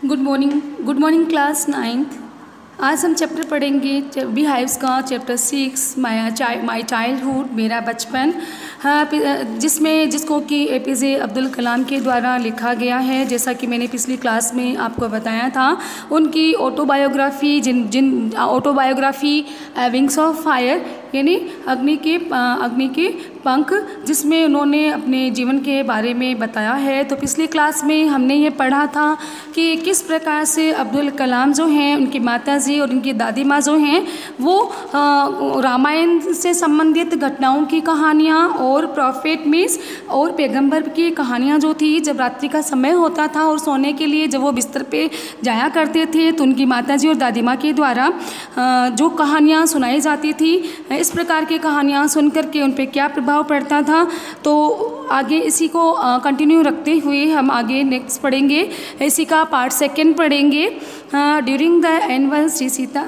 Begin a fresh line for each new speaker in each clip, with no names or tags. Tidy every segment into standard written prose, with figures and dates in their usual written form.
Good morning class 9th। आज हम chapter पढ़ेंगे बी हाइव्स का चैप्टर 6 माई चाइल्डहुड मेरा बचपन। हाँ, जिसको कि एपीजे अब्दुल कलाम के द्वारा लिखा गया है। जैसा कि मैंने पिछली क्लास में आपको बताया था, उनकी ऑटोबायोग्राफी विंग्स ऑफ फायर यानी अग्नि के पंख, जिसमें उन्होंने अपने जीवन के बारे में बताया है। तो पिछली क्लास में हमने ये पढ़ा था कि किस प्रकार से अब्दुल कलाम जो हैं, उनकी माताजी और उनकी दादी माँ जो हैं, वो रामायण से संबंधित घटनाओं की कहानियाँ और प्रॉफिट मीन्स और पैगंबर की कहानियाँ जो थी, जब रात्रि का समय होता था और सोने के लिए जब वो बिस्तर पे जाया करते थे तो उनकी माताजी और दादी माँ के द्वारा जो कहानियाँ सुनाई जाती थी, इस प्रकार की कहानियाँ सुन कर के उन पर क्या प्रभाव पड़ता था। तो आगे इसी को कंटिन्यू रखते हुए हम आगे नेक्स्ट पढ़ेंगे, इसी का पार्ट 2 पढ़ेंगे। During the annual Shri Sita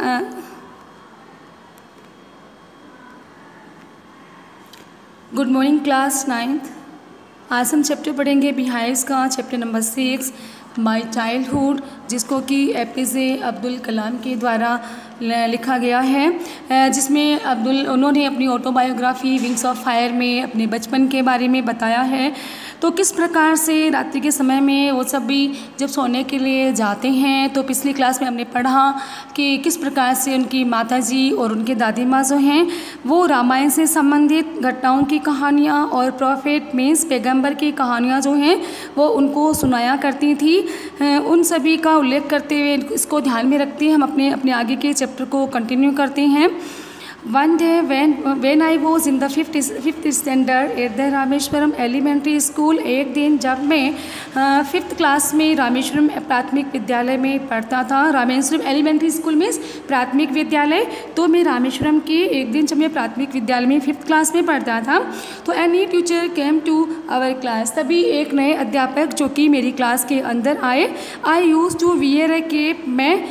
good morning class 9th। आज हम चैप्टर पढ़ेंगे बी हाइव्स का चैप्टर नंबर 6 माई चाइल्डहुड, जिसको कि एपीजे अब्दुल कलाम के द्वारा लिखा गया है, जिसमें उन्होंने अपनी ऑटोबायोग्राफी विंग्स ऑफ फायर में अपने बचपन के बारे में बताया है। तो किस प्रकार से रात्रि के समय में वो सब भी जब सोने के लिए जाते हैं, तो पिछली क्लास में हमने पढ़ा कि किस प्रकार से उनकी माताजी और उनके दादी माँ जो हैं, वो रामायण से संबंधित घटनाओं की कहानियाँ और प्रॉफिट मीन्स पैगंबर की कहानियाँ जो हैं, वो उनको सुनाया करती थी। उन सभी का उल्लेख करते हुए इसको ध्यान में रखते हैं हम अपने आगे के चैप्टर को कंटिन्यू करते हैं। One day when I was in the fifth standard at the Rameswaram elementary school, एक दिन जब मैं 5th क्लास में रामेश्वरम प्राथमिक विद्यालय में पढ़ता था। रामेश्वरम एलिमेंट्री स्कूल में प्राथमिक विद्यालय, तो मैं रामेश्वरम के एक दिन जब मैं प्राथमिक विद्यालय में 5th क्लास में पढ़ता था, तो a new teacher came to our class, तभी एक नए अध्यापक जो कि मेरी क्लास के अंदर आए। I use to wear a cap,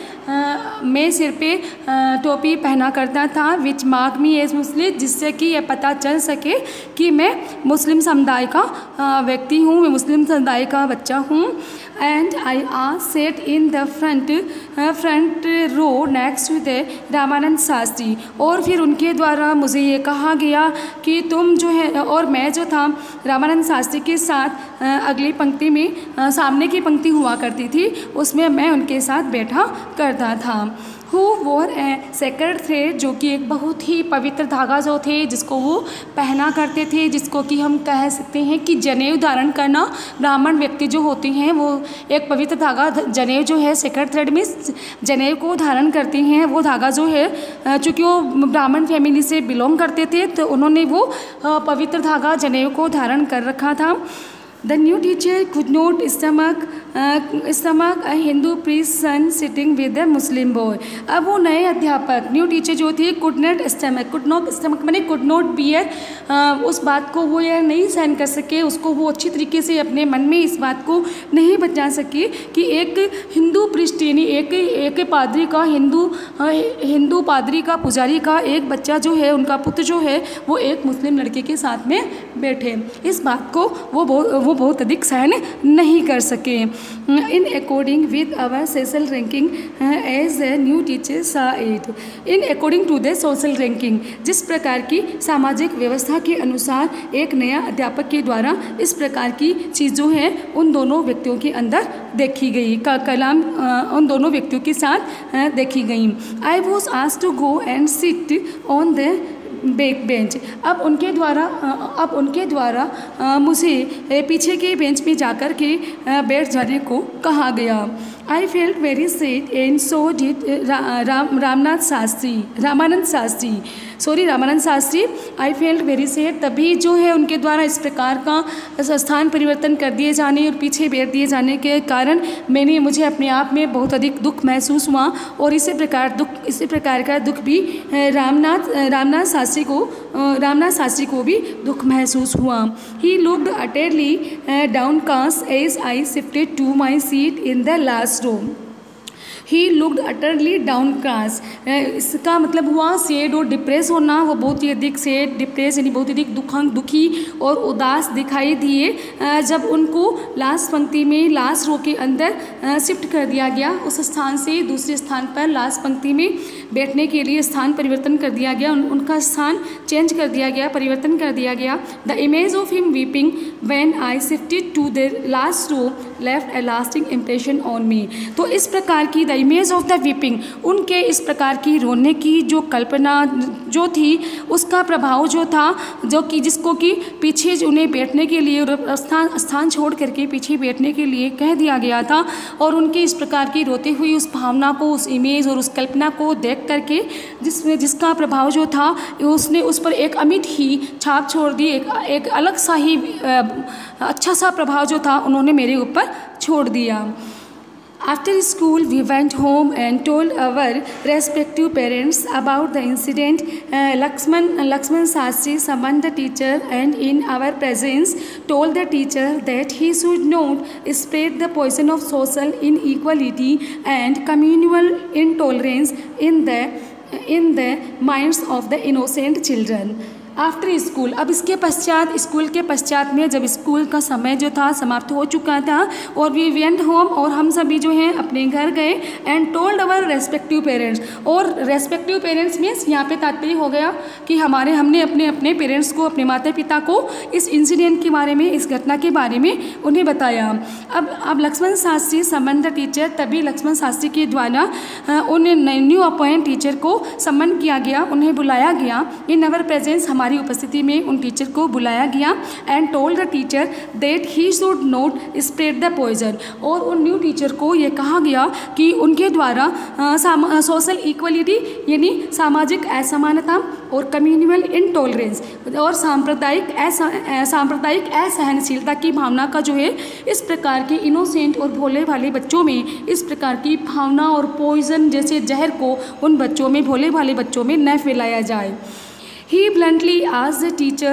मैं सिर पे टोपी पहना करता था, विच मार्क मी एज मुस्लिम, जिससे कि यह पता चल सके कि मैं मुस्लिम समुदाय का व्यक्ति हूँ, मैं मुस्लिम समुदाय का बच्चा हूँ। And I are set in the front row next to the Ramanand Shastri, और फिर उनके द्वारा मुझे ये कहा गया कि तुम जो है, और मैं जो था रामानंद शास्त्री के साथ अगली पंक्ति में सामने की पंक्ति हुआ करती थी, उसमें मैं उनके साथ बैठा करता था। हु वोर ए सेक्रेड थ्रेड, जो कि एक बहुत ही पवित्र धागा जो थे, जिसको वो पहना करते थे, जिसको कि हम कह सकते हैं कि जनेऊ धारण करना, ब्राह्मण व्यक्ति जो होते हैं वो एक पवित्र धागा जनेऊ जो है, सेक्रेड थ्रेड में जनेऊ को धारण करते हैं। वो धागा जो है, चूँकि वो ब्राह्मण फैमिली से बिलोंग करते थे, तो उन्होंने वो पवित्र धागा जनेऊ को धारण कर रखा था। The new teacher could not stomach a Hindu priest's son sitting with a Muslim boy। अब वो नए अध्यापक न्यू टीचर जो थे could not stomach माने could not bear, उस बात को वो यह नहीं सहन कर सके, उसको वो अच्छी तरीके से अपने मन में इस बात को नहीं बचा सके कि एक हिंदू प्रीस्ट यानी एक पादरी का हिंदू पादरी का पुजारी का एक बच्चा जो है, उनका पुत्र जो है, वो एक मुस्लिम लड़के के साथ में बैठे। इस बात को वो बहुत अधिक सहन नहीं कर सके। In according with our social ranking as a new teacher saw it, in according to the social ranking, जिस प्रकार की सामाजिक व्यवस्था के अनुसार एक नया अध्यापक के द्वारा इस प्रकार की चीज़ जो है उन दोनों व्यक्तियों के अंदर देखी गई, कलाम उन दोनों व्यक्तियों के साथ देखी गई। I was asked to go and sit on the back bench, अब उनके द्वारा मुझे पीछे के बेंच पे जाकर के बैठ जाने को कहा गया। I felt very sad and so did Ramanand Shastri. I felt very sad, तभी जो है उनके द्वारा इस प्रकार का स्थान परिवर्तन कर दिए जाने और पीछे बैठ दिए जाने के कारण मुझे अपने आप में बहुत अधिक दुख महसूस हुआ, और इसी प्रकार का दुख भी रामनाथ शास्त्री को भी दुख महसूस हुआ। He looked utterly downcast as I shifted to my seat in the last row. He looked utterly down class, इसका मतलब हुआ सैड और डिप्रेस होना, वो बहुत ही अधिक सैड डिप्रेस यानी बहुत ही अधिक दुखी और उदास दिखाई दिए जब उनको लास्ट पंक्ति में लास्ट रो के अंदर शिफ्ट कर दिया गया, उस स्थान से दूसरे स्थान पर लास्ट पंक्ति में बैठने के लिए स्थान परिवर्तन कर दिया गया, उनका स्थान चेंज कर दिया गया, परिवर्तन कर दिया गया। The image of him weeping when I shifted to the last row left a lasting impression on me. तो इस प्रकार की the image of the weeping, उनके इस प्रकार की रोने की जो कल्पना जो थी उसका प्रभाव जो था, जो कि जिसको कि पीछे उन्हें बैठने के लिए स्थान छोड़ करके पीछे बैठने के लिए कह दिया गया था, और उनकी इस प्रकार की रोती हुई उस भावना को, उस इमेज और उस कल्पना को देख करके जिसका प्रभाव जो था उसने उस पर एक अमिट ही छाप छोड़ दी, एक अलग सा ही अच्छा सा प्रभाव जो था उन्होंने मेरे ऊपर छोड़ दिया। After school, we went home and told our respective parents about the incident. Lakshman Sastri summoned the teacher and in our presence told the teacher that he should not spread the poison of social inequality and communal intolerance in the minds of the innocent children. After school, अब इसके पश्चात school के पश्चात में जब school का समय जो था समाप्त हो चुका था और वी वेंट होम, और हम सभी जो हैं अपने घर गए, and told our respective parents, और रेस्पेक्टिव पेरेंट्स मीन्स यहाँ पे तात्पर्य हो गया कि हमने अपने पेरेंट्स को, अपने माता पिता को इस इंसिडेंट के बारे में, इस घटना के बारे में उन्हें बताया। अब Lakshman Shastri summon the teacher, तभी लक्ष्मण शास्त्री के द्वारा उन न्यू अपॉइंट टीचर को सम्मन किया गया, उन्हें बुलाया गया। इन अवर प्रेजेंस, हमारी उपस्थिति में उन टीचर को बुलाया गया, and told the teacher that he should not spread the poison, और उन न्यू टीचर को ये कहा गया कि उनके द्वारा सोशल इक्वलिटी यानी सामाजिक असमानता और कम्युनल इनटॉलरेंस और सांप्रदायिक असहनशीलता की भावना का जो है, इस प्रकार के इनोसेंट और भोले भाले बच्चों में इस प्रकार की भावना और पॉइजन जैसे जहर को उन बच्चों में, भोले भाले बच्चों में न फैलाया जाए। He bluntly asked the teacher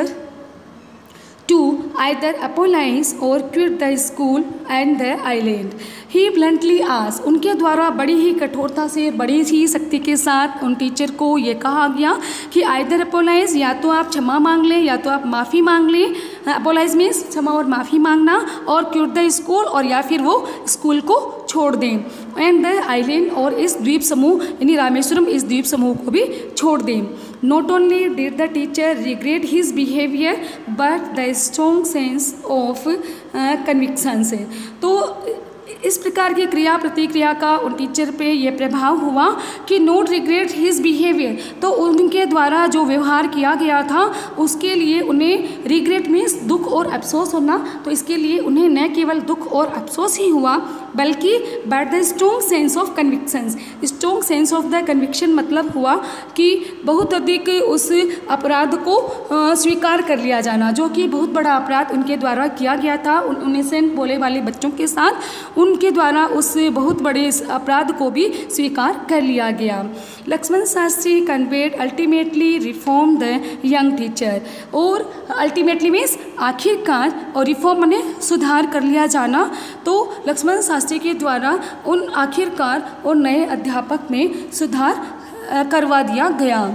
to either apologize or quit the school and the island. He bluntly asked, उनके द्वारा बड़ी ही कठोरता से, बड़ी ही शक्ति के साथ उन टीचर को ये कहा गया कि either apologize, या तो आप क्षमा मांग लें या तो आप माफ़ी मांग लें, apologize मीन्स क्षमा और माफ़ी मांगना, और quit the school, और या फिर वो स्कूल को छोड़ दें, एंड द आइलैंड, और इस द्वीप समूह यानी रामेश्वरम, इस द्वीप समूह को भी छोड़ दें। Not only did the teacher regret his behavior, but the strong sense of conviction से, तो इस प्रकार की क्रिया प्रतिक्रिया का उन टीचर पे ये प्रभाव हुआ कि नोट रिग्रेट हिज बिहेवियर, तो उनके द्वारा जो व्यवहार किया गया था उसके लिए उन्हें रिग्रेट मीन्स दुख और अफसोस होना, तो इसके लिए उन्हें न केवल दुख और अफसोस ही हुआ बल्कि but the strong sense of convictions, strong sense of the conviction मतलब हुआ कि बहुत अधिक उस अपराध को स्वीकार कर लिया जाना, जो कि बहुत बड़ा अपराध उनके द्वारा किया गया था उन इनोसेंट भोले वाले बच्चों के साथ, उनके द्वारा उस बहुत बड़े अपराध को भी स्वीकार कर लिया गया। Lakshman Shastri conveyed ultimately reform the young teacher, और अल्टीमेटली मीन्स आखिरकार, और रिफॉर्म माने सुधार कर लिया जाना, तो लक्ष्मण शास्त्री के द्वारा उन आखिरकार और नए अध्यापक में सुधार करवा दिया गया।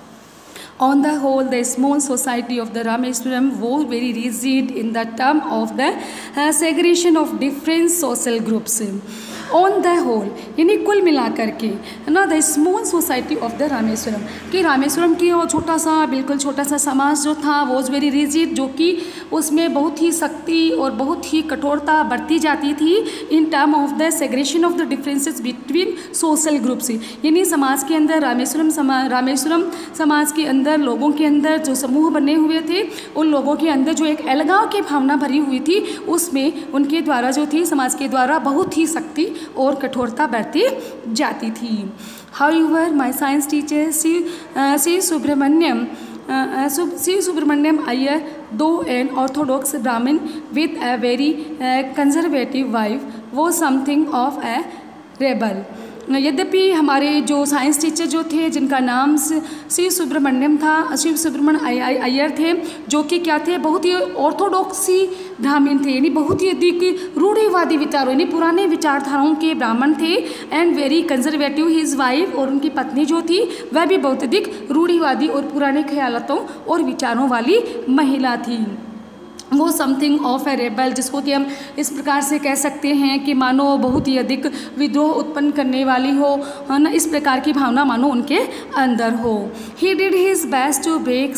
On the whole, the small society of the Rameswaram was very rigid in the term of the segregation of different social groups. On the whole, यानी कुल मिलाकर के ना, the small society of the Rameswaram, कि रामेश्वरम की वो छोटा सा, बिल्कुल छोटा सा समाज जो था वॉज वेरी रिजिड, जो कि उसमें बहुत ही सख्ती और बहुत ही कठोरता बरती जाती थी in term of the segregation of the differences between social groups, यानी समाज के अंदर रामेश्वरम समाज के अंदर लोगों के अंदर जो समूह बने हुए थे, उन लोगों के अंदर जो एक अलगाव की भावना भरी हुई थी, उसमें उनके द्वारा जो थी समाज के द्वारा बहुत ही सख्ती और कठोरता बरती जाती थी। However, my science teacher C. Subramaniam Iyer, though an orthodox Brahmin with a very conservative wife, was something of a rebel. यद्यपि हमारे जो साइंस टीचर जो थे, जिनका नाम शिव सुब्रमण्यम था, शिव सुब्रमण्य अय्यर थे, जो कि क्या थे, बहुत ही ऑर्थोडॉक्सी ब्राह्मण थे, यानी बहुत ही अधिक रूढ़िवादी विचारों, यानी पुराने विचारधाराओं के ब्राह्मण थे। And very conservative his wife, और उनकी पत्नी जो थी वह भी बहुत अधिक रूढ़िवादी और पुराने ख्यालों और विचारों वाली महिला थी। वो समथिंग ऑफ ए रेबल, जिसको कि हम इस प्रकार से कह सकते हैं कि मानो बहुत ही अधिक विद्रोह उत्पन्न करने वाली हो, है ना, इस प्रकार की भावना मानो उनके अंदर हो। He did his best to break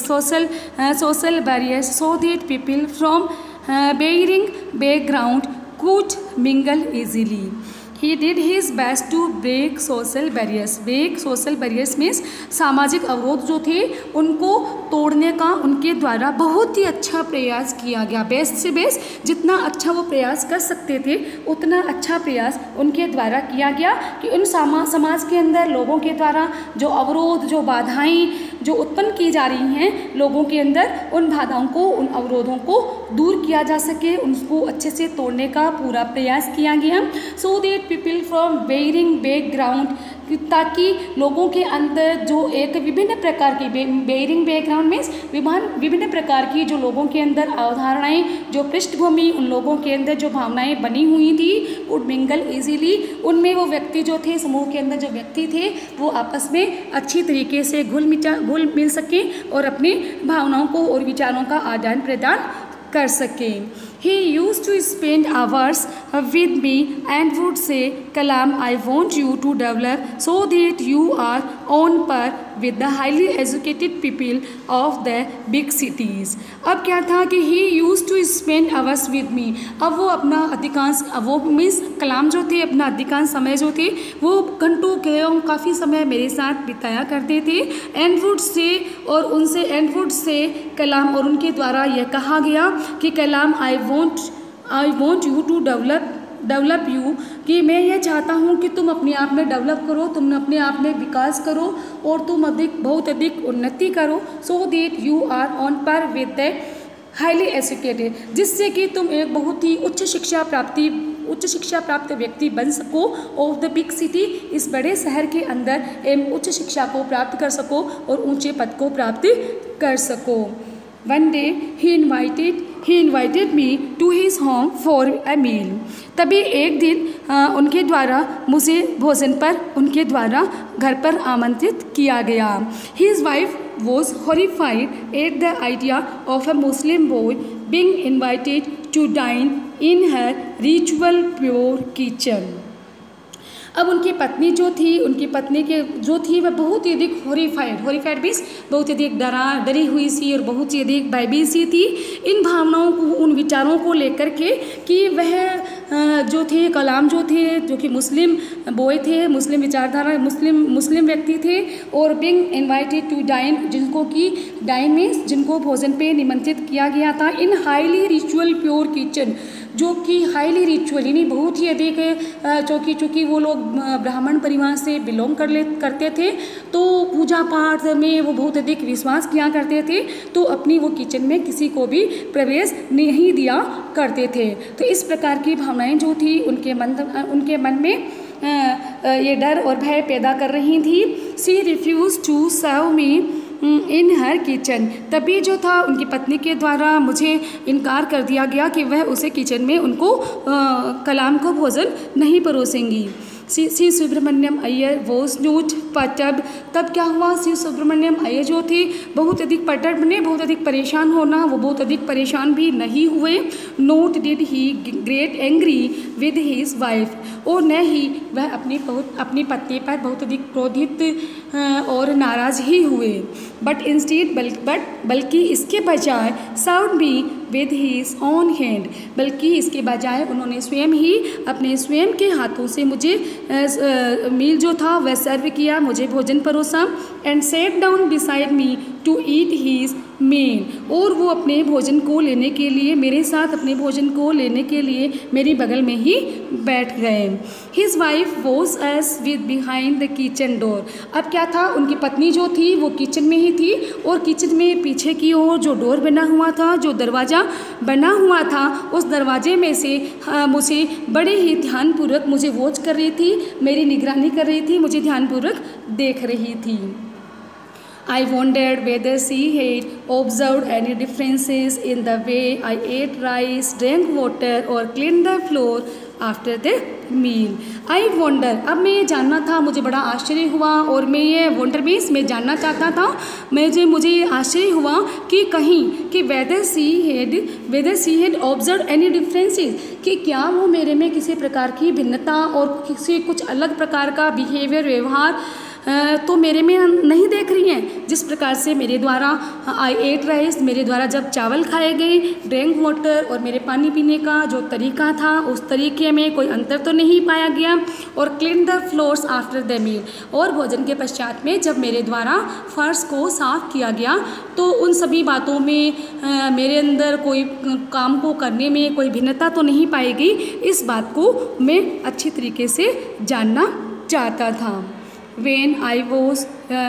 social barriers so that people from varying background could mingle easily. He did his best to break social barriers. Break social barriers means सामाजिक अवरोध जो थे उनको तोड़ने का उनके द्वारा बहुत ही अच्छा प्रयास किया गया। बेस्ट से बेस्ट जितना अच्छा वो प्रयास कर सकते थे उतना अच्छा प्रयास उनके द्वारा किया गया कि उन समाज के अंदर लोगों के द्वारा जो अवरोध, जो बाधाएं जो उत्पन्न की जा रही हैं लोगों के अंदर, उन बाधाओं को, उन अवरोधों को दूर किया जा सके, उनको अच्छे से तोड़ने का पूरा प्रयास किया गया। So that people from varying background, ताकि लोगों के अंदर जो एक विभिन्न प्रकार की, वेरिंग बैकग्राउंड मीन्स विभिन्न प्रकार की जो लोगों के अंदर अवधारणाएं, जो पृष्ठभूमि उन लोगों के अंदर जो भावनाएं बनी हुई थी, कुड मिंगल इजीली, उनमें वो व्यक्ति जो थे, समूह के अंदर जो व्यक्ति थे, वो आपस में अच्छी तरीके से घुल मिल सके और अपनी भावनाओं को और विचारों का आदान प्रदान कर सके। He used to spend hours with me and would say, Kalam, I want you to develop so that you are on par with the highly educated people of the big cities. अब क्या था कि he used to spend hours with me, अब वो अपना अधिकांश, वो means कलाम जो थे अपना अधिकांश समय जो थे वो घंटों काफ़ी समय मेरे साथ बिताया करते थे। एंड वुड से, और उनसे एंड वुड से कलाम, और उनके द्वारा यह कहा गया कि Kalam I want you to develop you, कि मैं ये चाहता हूँ कि तुम अपने आप में डेवलप करो, तुम अपने आप में विकास करो और तुम बहुत अधिक उन्नति करो। So that you are on par with the highly educated, जिससे कि तुम एक बहुत ही उच्च शिक्षा प्राप्त व्यक्ति बन सको ऑफ द बिग सिटी, इस बड़े शहर के अंदर उच्च शिक्षा को प्राप्त कर सको और ऊंचे पद को प्राप्त कर सको। One day he invited me to his home for a meal. तभी एक दिन उनके द्वारा मुझे भोजन पर उनके द्वारा घर पर आमंत्रित किया गया। His wife was horrified at the idea of a Muslim boy being invited to dine in her ritual pure kitchen. अब उनकी पत्नी जो थी, उनकी पत्नी के जो थी वह बहुत ही अधिक हॉरिफाइड मीन्स बहुत ही अधिक डरी हुई सी और बहुत ही अधिक भयभीत सी थी इन भावनाओं को, उन विचारों को लेकर के कि वह जो थे कलाम जो थे, जो कि मुस्लिम बॉय थे, मुस्लिम विचारधारा, मुस्लिम व्यक्ति थे, और बीइंग इनवाइटेड टू डाइन, जिनको कि डाइन मीन्स जिनको भोजन पे निमंत्रित किया गया था, in highly ritual pure kitchen, जो कि हाईली रिचुअल यानी बहुत ही अधिक, चूँकि वो लोग ब्राह्मण परिवार से बिलोंग करते थे, तो पूजा पाठ में वो बहुत अधिक विश्वास किया करते थे, तो अपनी वो किचन में किसी को भी प्रवेश नहीं दिया करते थे। तो इस प्रकार की भावनाएं जो थी उनके मन में ये डर और भय पैदा कर रही थी। She refuse to serve me in her kitchen, तभी जो था उनकी पत्नी के द्वारा मुझे इनकार कर दिया गया कि वह उसे किचन में उनको कलाम को भोजन नहीं परोसेंगी। Shiva Subramaniam Iyer was not perturbed, तब क्या हुआ, शिव सुब्रमण्यम अय्यर जो थे बहुत अधिक पर्टर्ब्ड ने बहुत अधिक परेशान होना, वो बहुत अधिक परेशान भी नहीं हुए। Not did he great angry with his wife, और न ही वह अपनी पत्नी पर बहुत अधिक क्रोधित और नाराज़ ही हुए। बट इंस्टेड बल्कि इसके बजाय served me with his own hand, बल्कि इसके बजाय उन्होंने स्वयं ही अपने स्वयं के हाथों से मुझे मील जो था वह सर्व किया, मुझे भोजन परोसा। And sat down beside me to eat his meal, और वो अपने भोजन को लेने के लिए, मेरे साथ अपने भोजन को लेने के लिए मेरी बगल में ही बैठ गए। His wife was as with behind the kitchen door. अब क्या था, उनकी पत्नी जो थी वो किचन में ही थी, और किचन में पीछे की ओर जो डोर बना हुआ था, जो दरवाज़ा बना हुआ था, उस दरवाजे में से मुझे बड़े ही ध्यानपूर्वक मुझे वॉच कर रही थी, मेरी निगरानी कर रही थी, मुझे ध्यानपूर्वक देख रही थी। I wondered whether she had observed any differences in the way I ate rice, drank water or cleaned the floor after the meal. I wonder, अब मैं ये जानना था, मुझे बड़ा आश्चर्य हुआ, और मैं ये वंडर मीन्स मैं जानना चाहता था, मुझे ये आश्चर्य हुआ कि कहीं कि whether she had observed any differences, कि क्या वो मेरे में किसी प्रकार की भिन्नता और किसी कुछ अलग प्रकार का बिहेवियर, व्यवहार तो मेरे में नहीं देख रही हैं। जिस प्रकार से मेरे द्वारा आई एट राइस, मेरे द्वारा जब चावल खाए गए, ड्रिंक वाटर और मेरे पानी पीने का जो तरीका था उस तरीके में कोई अंतर तो नहीं पाया गया, और clean the floors after the meal, और भोजन के पश्चात में जब मेरे द्वारा फर्श को साफ किया गया तो उन सभी बातों में मेरे अंदर कोई काम को करने में कोई भिन्नता तो नहीं पाई गई। इस बात को मैं अच्छी तरीके से जानना चाहता था। When I was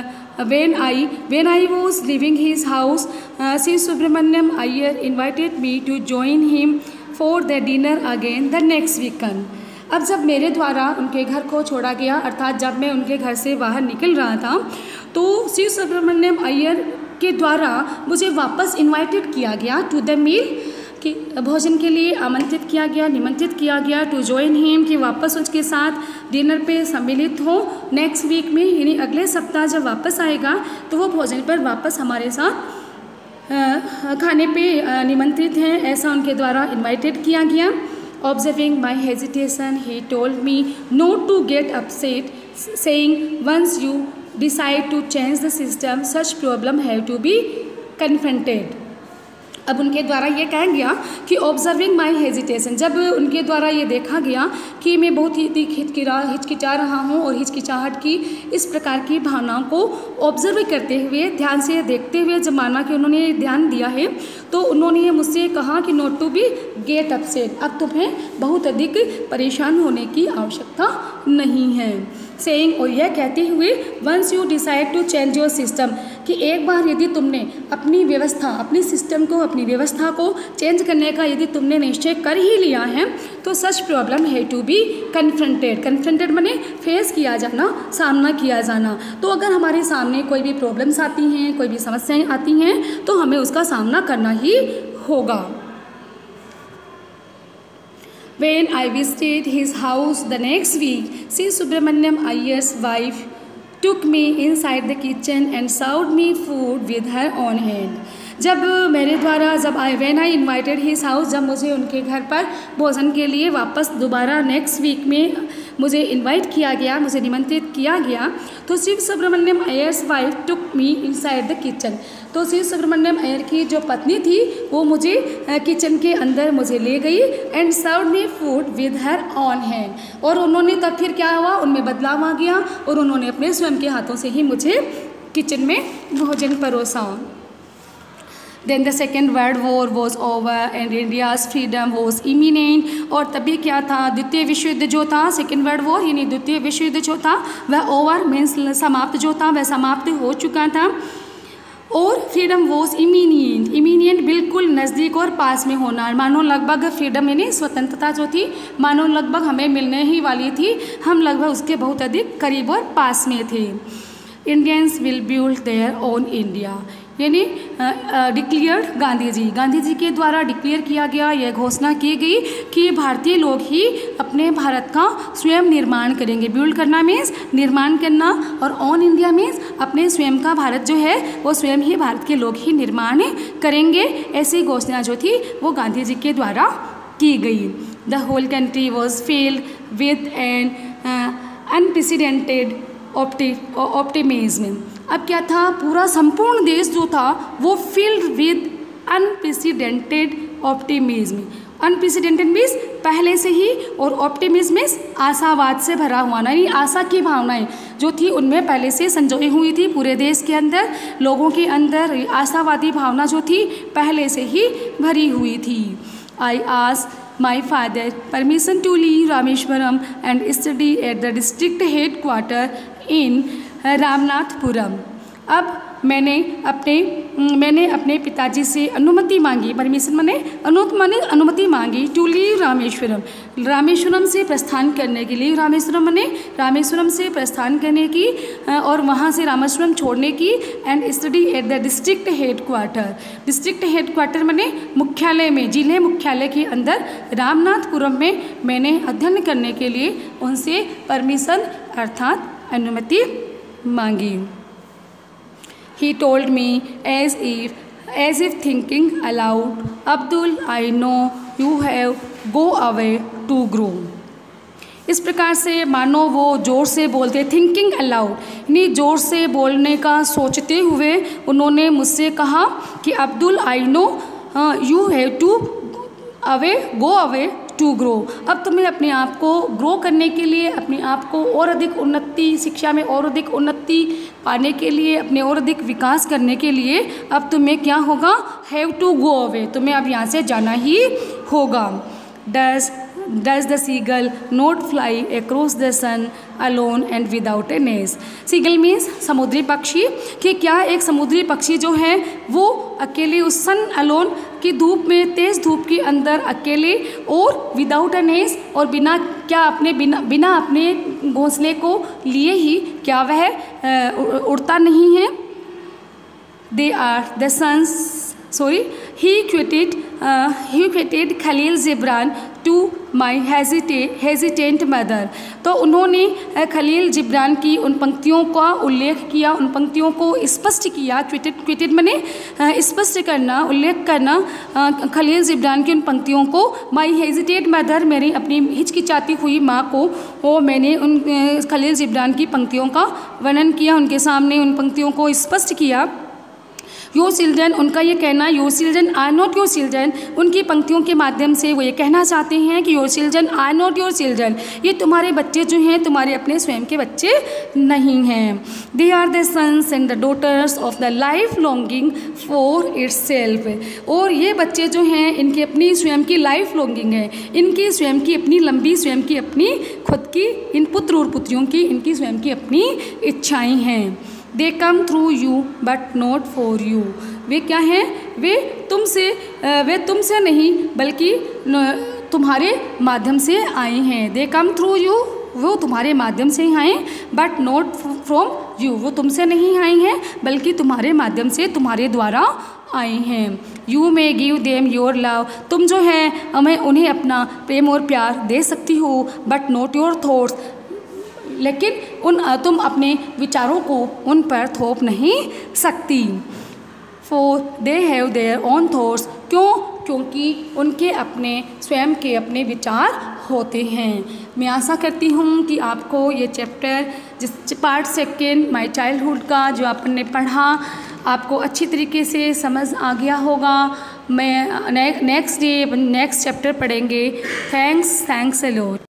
leaving his house, Sri Subramaniam Iyer invited me to join him for the dinner again the next weekend. अब जब मेरे द्वारा उनके घर को छोड़ा गया, अर्थात जब मैं उनके घर से बाहर निकल रहा था, तो श्री सुब्रमण्यम अय्यर के द्वारा मुझे वापस इनवाइटेड किया गया टू द मील, कि भोजन के लिए आमंत्रित किया गया, निमंत्रित किया गया टू जॉइन हिम, कि वापस उसके साथ डिनर पे सम्मिलित हो नेक्स्ट वीक में, यानी अगले सप्ताह जब वापस आएगा तो वो भोजन पर वापस हमारे साथ खाने पे निमंत्रित हैं, ऐसा उनके द्वारा इनवाइटेड किया गया। Observing my hesitation he told me not to get upset, saying once you decide to change the system such problem have to be confronted. अब उनके द्वारा ये कहा गया कि ऑब्जर्विंग माई हेजिटेशन, जब उनके द्वारा ये देखा गया कि मैं बहुत ही हिचकिचा रहा हूँ और हिचकिचाहट की इस प्रकार की भावनाओं को ऑब्जर्व करते हुए, ध्यान से देखते हुए, जब माना कि उन्होंने ध्यान दिया है, तो उन्होंने ये मुझसे कहा कि not to be get upset, अब तुम्हें बहुत अधिक परेशान होने की आवश्यकता नहीं है। सेइंग, और यह कहते हुए once you decide to change your system, कि एक बार यदि तुमने अपनी व्यवस्था, अपनी सिस्टम को, अपनी व्यवस्था को चेंज करने का यदि तुमने निश्चय कर ही लिया है, तो सच प्रॉब्लम है टू बी कन्फ्रंटेड। कन्फ्रंटेड माने फेस किया जाना, सामना किया जाना। तो अगर हमारे सामने कोई भी प्रॉब्लम्स आती हैं, कोई भी समस्याएं आती हैं, तो हमें उसका सामना करना ही होगा। When I visited his house the next week, Sri Subramaniam Iyer's wife took me inside the kitchen and served me food with her own hand. जब मेरे द्वारा when I invited his house, जब मुझे उनके घर पर भोजन के लिए वापस दोबारा नेक्स्ट वीक में मुझे इनवाइट किया गया, मुझे निमंत्रित किया गया, तो Shri Subramaniam Iyer's wife took me inside the kitchen. तो श्री सुब्रमण्यम अय्यर की जो पत्नी थी वो मुझे किचन के अंदर मुझे ले गई and serve me food with her own hand, और उन्होंने तब फिर क्या हुआ, उनमें बदलाव आ गया और उन्होंने अपने स्वयं के हाथों से ही मुझे किचन में भोजन परोसा। Then the second world war was over and India's freedom was imminent। और तभी क्या था, द्वितीय विश्व युद्ध जो था, सेकेंड वर्ल्ड वॉर यानी द्वितीय विश्व युद्ध जो था वह ओवर मीन्स समाप्त जो था वह समाप्त हो चुका था, और फ्रीडम वॉज इमीनियंट। इमीनियंट बिल्कुल नज़दीक और पास में होना, मानो लगभग फ्रीडम यानी स्वतंत्रता जो थी मानो लगभग हमें मिलने ही वाली थी, हम लगभग उसके बहुत अधिक करीब और पास में थे। Indians will build their own India, यानी डिक्लेयर्ड गांधी जी के द्वारा डिक्लेयर किया गया, यह घोषणा की गई कि भारतीय लोग ही अपने भारत का स्वयं निर्माण करेंगे। बिल्ड करना मीन्स निर्माण करना, और ऑन इंडिया मीन्स अपने स्वयं का भारत जो है वो स्वयं ही भारत के लोग ही निर्माण करेंगे। ऐसी घोषणा जो थी वो गांधी जी के द्वारा की गई। The whole country was filled with an unprecedented optimism. अब क्या था, पूरा संपूर्ण देश जो था वो filled with unprecedented optimism. Unprecedented means पहले से ही, और ऑप्टिमिज्म मीन्स आशावाद से भरा हुआ, यानी आशा की भावनाएं जो थी उनमें पहले से संजोई हुई थी। पूरे देश के अंदर लोगों के अंदर आशावादी भावना जो थी पहले से ही भरी हुई थी। I asked my father permission to leave Rameswaram and study at the district head quarter in Ramanathapuram. अब मैंने अपने पिताजी से अनुमति मांगी। परमिशन माने अनुमति मांगी। टू लीव रामेश्वरम, रामेश्वरम से प्रस्थान करने के लिए। रामेश्वरम माने रामेश्वरम से प्रस्थान करने की और वहाँ से रामेश्वरम छोड़ने की। And study at the district head quarter, district head quarter माने मुख्यालय में, जिले मुख्यालय के अंदर रामनाथपुरम में मैंने अध्ययन करने के लिए उनसे परमिशन अर्थात अनुमति मांगी। He told me as if thinking aloud, Abdul, I know you have go away to grow। इस प्रकार से मानो वो ज़ोर से बोलते, थिंकिंग अलाउड यानी ज़ोर से बोलने का सोचते हुए उन्होंने मुझसे कहा कि Abdul, I know you have to go away to grow. अब तुम्हें अपने आप को ग्रो करने के लिए, अपने आप को और अधिक उन्नति, शिक्षा में और अधिक उन्नति पाने के लिए, अपने और अधिक विकास करने के लिए अब तुम्हें क्या होगा, हैव टू गो अवे, तुम्हें अब यहाँ से जाना ही होगा। Does the seagull not fly across the sun alone and without a nest? Seagull means समुद्री पक्षी, कि क्या एक समुद्री पक्षी जो है वो अकेले उस सन अलोन की धूप में, तेज़ धूप के अंदर अकेले और विदाउट अ नेस्ट और बिना अपने घोंसले को लिए ही क्या वह उड़ता नहीं है? They are the sons. He quoted Khalil Gibran to my hesitant mother। तो उन्होंने खलील जिब्रान की उन पंक्तियों का उल्लेख किया, उन पंक्तियों को स्पष्ट किया। क्विटेड मैंने स्पष्ट करना, उल्लेख करना, खलील जिब्रान की उन पंक्तियों को। माई हेजिटेट मदर, मेरी अपनी हिचकिचाती हुई माँ को, वो मैंने उन खलील जिब्रान की पंक्तियों का वर्णन किया, उनके सामने उन पंक्तियों को स्पष्ट किया। योर चिल्ड्रन, उनका ये कहना, your children are not your children, उनकी पंक्तियों के माध्यम से वो ये कहना चाहते हैं कि your children are not your children, ये तुम्हारे बच्चे जो हैं तुम्हारे अपने स्वयं के बच्चे नहीं हैं। They are the sons and the daughters of the life longing for itself. और ये बच्चे जो हैं इनकी अपनी स्वयं की लाइफ लॉन्गिंग है, इनकी स्वयं की अपनी लंबी, स्वयं की अपनी खुद की, इन पुत्र और पुत्रियों की इनकी स्वयं की अपनी इच्छाएँ हैं। They come through you but not for you, वे क्या हैं, वे तुमसे नहीं बल्कि तुम्हारे माध्यम से आए हैं। दे कम थ्रू यू, वो तुम्हारे माध्यम से ही आए, बट नॉट फ्रॉम यू, वो तुमसे नहीं आए हैं बल्कि तुम्हारे माध्यम से, तुम्हारे द्वारा आए हैं। You may give them your love, तुम जो है हमें उन्हें अपना प्रेम और प्यार दे सकती हो, बट नॉट योर थॉट्स, लेकिन तुम अपने विचारों को उन पर थोप नहीं सकती। For they have their own thoughts, क्योंकि उनके अपने स्वयं के अपने विचार होते हैं। मैं आशा करती हूँ कि आपको ये चैप्टर, जिस पार्ट सेकेंड माय चाइल्डहुड का जो आपने पढ़ा, आपको अच्छी तरीके से समझ आ गया होगा। मैं नेक्स्ट चैप्टर पढ़ेंगे। Thanks a lot.